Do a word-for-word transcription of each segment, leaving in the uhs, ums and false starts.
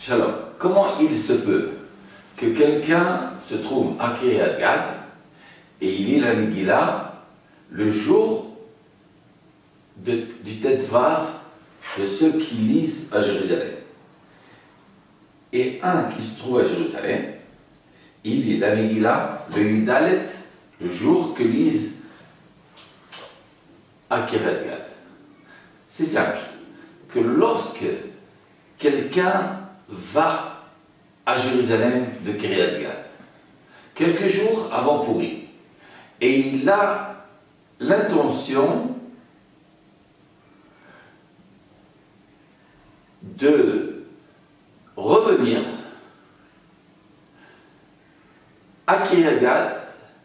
Shalom. Comment il se peut que quelqu'un se trouve à Kiryat Gat et il lit la Megillah le jour de, du Tetvav de ceux qui lisent à Jérusalem? Et un qui se trouve à Jérusalem, il lit la Megillah le Yudalet, le jour que lisent à Kiryat Gat. C'est simple, que lorsque quelqu'un va à Jérusalem de Kiryat Gat, quelques jours avant Purim, et il a l'intention de revenir à Kiryat Gat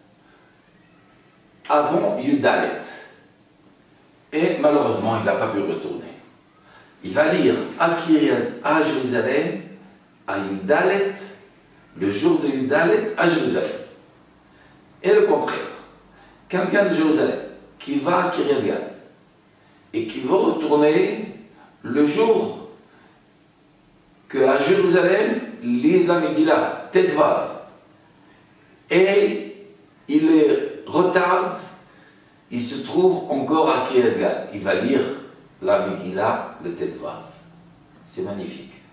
avant Yudalet. Et malheureusement, il n'a pas pu retourner. Il va lire à, Kiryat, à Jérusalem, à Yudalet, le jour de Yudalet à Jérusalem. Et le contraire, quelqu'un de Jérusalem qui va à Kiryat Gat et qui veut retourner le jour qu'à Jérusalem lise la Megillah, Tetvav, et il est retarde, il se trouve encore à Kiryat Gat. Il va lire la Megillah, le Tetvav. C'est magnifique.